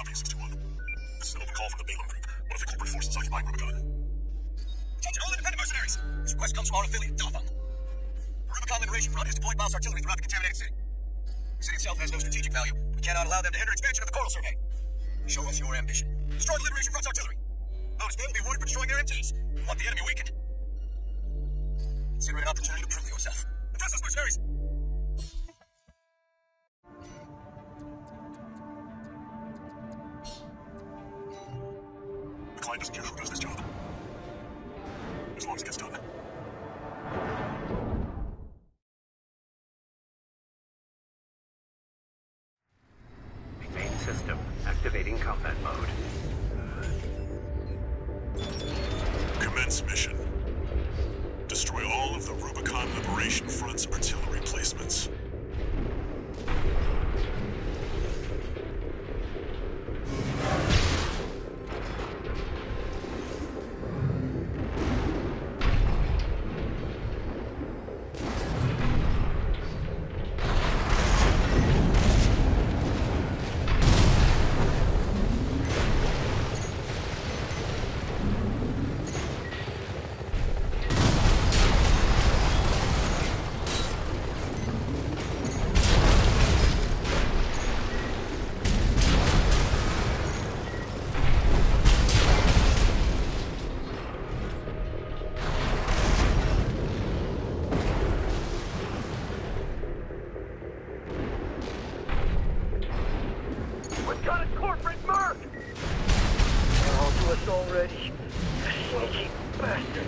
Copy, 621. This is an open call from the Balaam Group. One of the corporate forces occupying Rubicon. Attention, all independent mercenaries! This request comes from our affiliate, Gotham. The Rubicon Liberation Front has deployed Mouse artillery throughout the contaminated city. The city itself has no strategic value. We cannot allow them to hinder expansion of the Coral Survey. Show us your ambition. Destroy the Liberation Front's artillery. Bonus pay will be awarded for destroying their MTs. We want the enemy weakened. Consider it an opportunity to prove yourself. Address us, mercenaries! The client doesn't care who does this job, as long as it gets done. Main system activating combat mode. Commence mission. Destroy all of the Rubicon Liberation Front's artillery placements. Already. Sneaky bastard.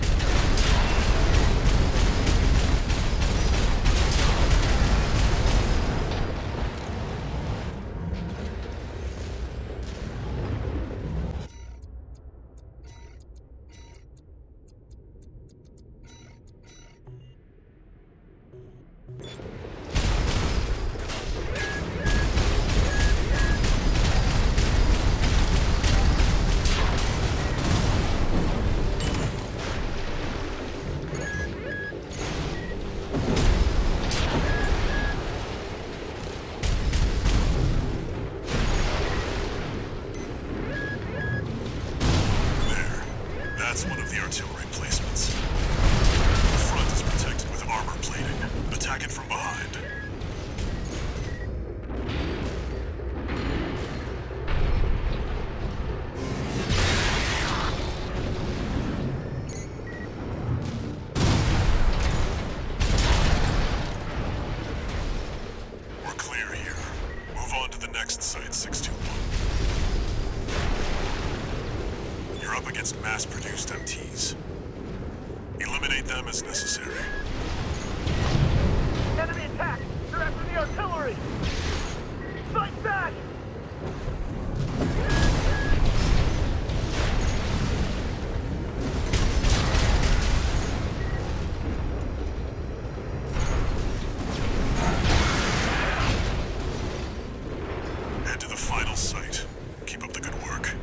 That's one of the artillery placements. The front is protected with armor plating. Attack it from behind. We're clear here. Move on to the next site, 621. You're up against mass-produced MTs. Eliminate them as necessary. Enemy attack! They're after the artillery! Fight back! Head to the final site. Keep up the good work.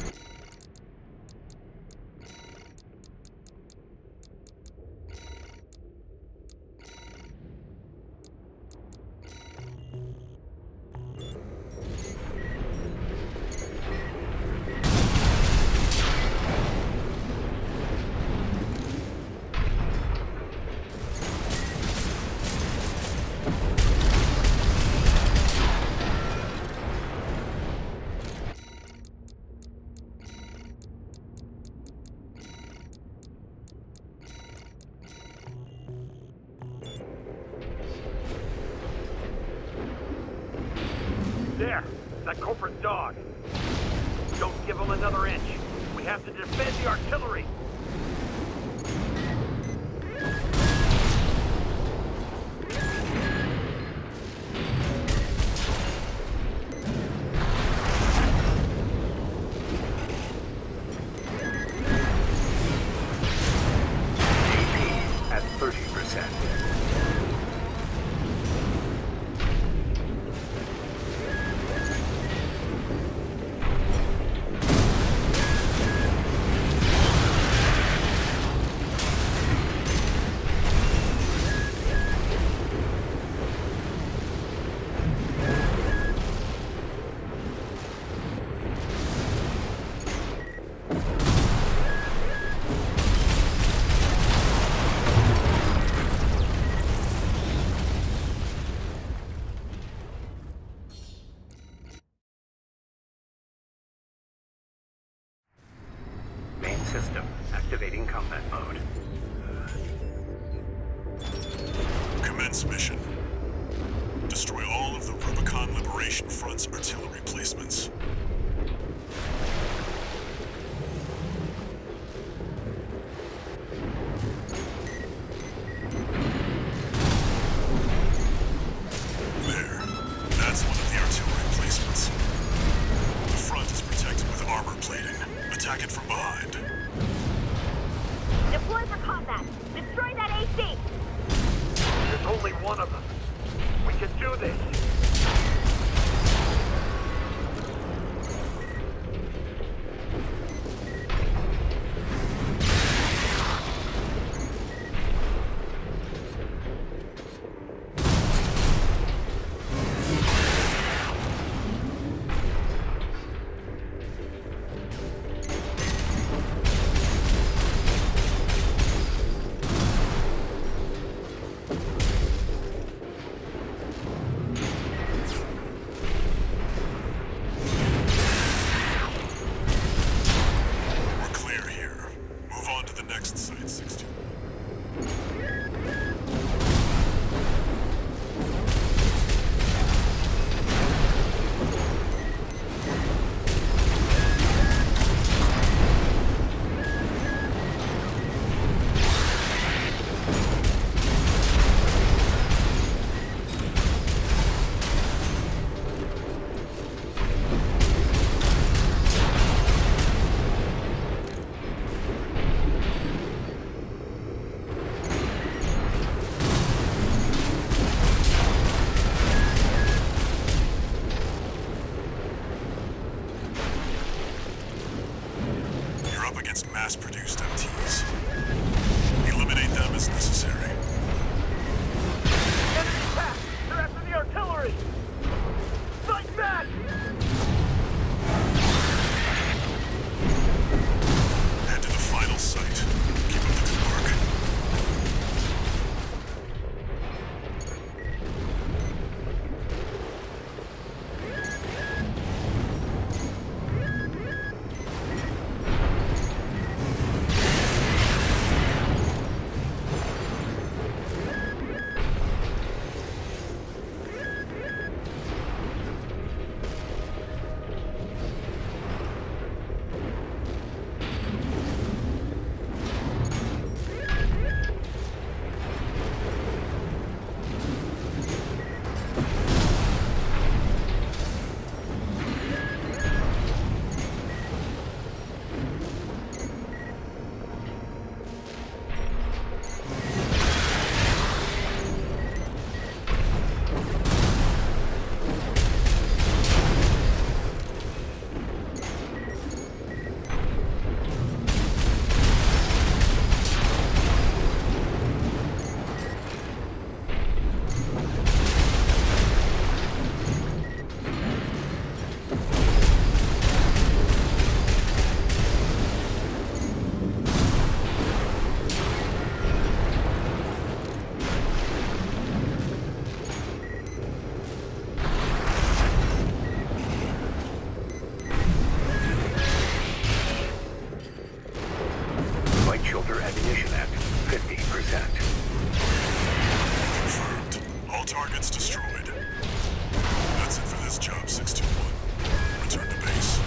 There! That corporate dog! Don't give him another inch! We have to defend the artillery! AP at 30%. system activating combat mode. Commence mission. Destroy all of the Rubicon Liberation Front's artillery placements. There. That's one of the artillery placements. The front is protected with armor plating. Attack it from behind. Deploy for combat. Destroy that AC. There's only one of them. We can do this. Mass-produced MTs. Eliminate them as necessary. Enemy attack! They're after the artillery! Fight back! Head to the final site. Keep up the good work. Targets destroyed. That's it for this job, 621. Return to base.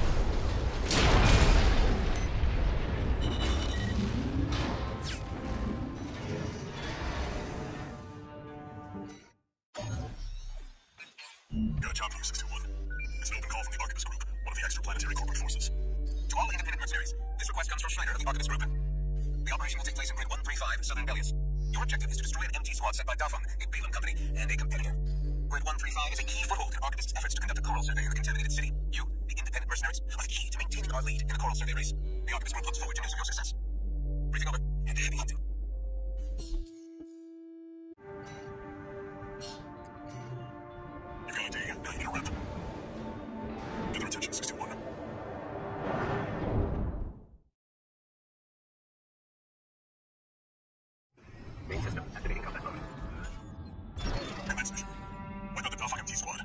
Got a job for you, 621. It's an open call from the Arquebus Group, one of the extraplanetary corporate forces. To all independent mercenaries, this request comes from Schneider of the Arquebus Group. The operation will take place in Grid 135, Southern Bellius. Your objective is to destroy an MT squad sent by Dafeng, a Balaam company, and a competitor. Grid 135 is a key foothold in Arquebus' efforts to conduct a coral survey of the contaminated city. You, the independent mercenaries, are the key to maintaining our lead in the coral survey race. The Arquebus Group looks forward to news of your success. Briefing over, and heavy hunt. You've got ID, now you need a rep. Get their attention, 621. Main system activating combat mode. Commence mission. Wipe out the Dafeng MT squad.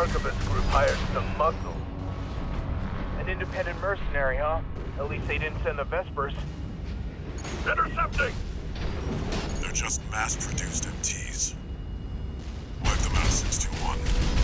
Archivist group hired some muscle. An independent mercenary, huh? At least they didn't send the Vespers. Intercepting! They're just mass-produced MTs. Wipe them out, 621.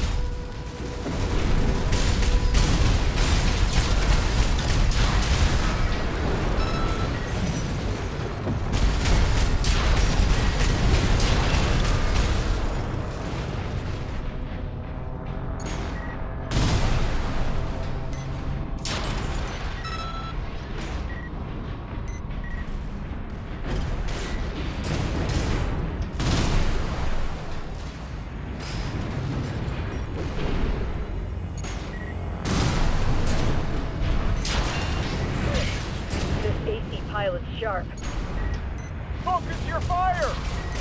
Pilot's sharp. Focus your fire!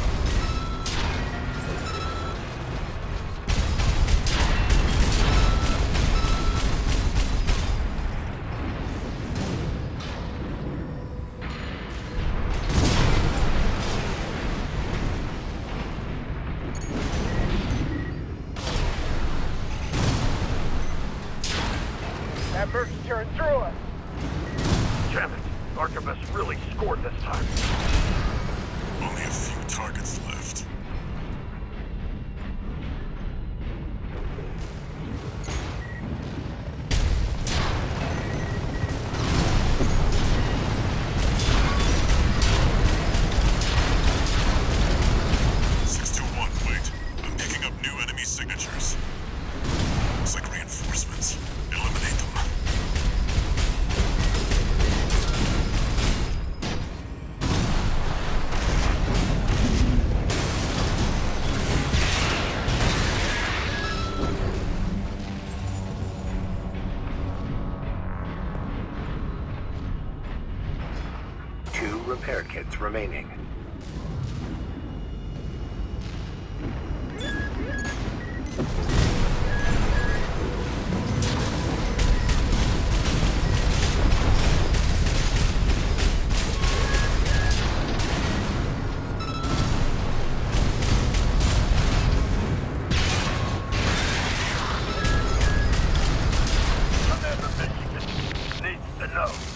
That merc's tearing through us! Damn it! Archivist really scored this time. Only a few targets left. Wait. I'm picking up new enemy signatures. Looks like reinforcements. Eliminate them. Repair kits remaining. Commander Michigan needs to know.